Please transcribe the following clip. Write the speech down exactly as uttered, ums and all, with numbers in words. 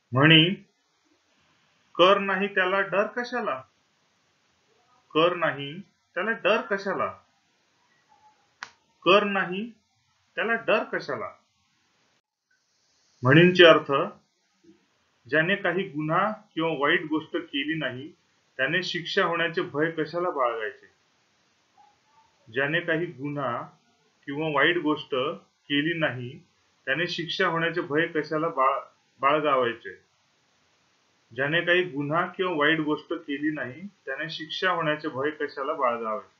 म्हणी कर नाही त्याला डर कशाला, कर नाही त्याला डर कशाला, कर नाही त्याला डर कशाला. म्हणींचे अर्थ: ज्याने काही गुन्हा किंवा वाईट गोष्ट केली नाही त्याने शिक्षा होण्याचे भय कशाला बाळगायचे. ज्याने काही गुन्हा किंवा वाईट गोष्ट केली नाही त्याने शिक्षा होण्याचे भय कशाला बाळगावायचे. ज्याने काही गुन्हा किंवा वाईट गोष्ट केली नाही त्याने शिक्षा होण्याचे भय कशाला बाळगावे.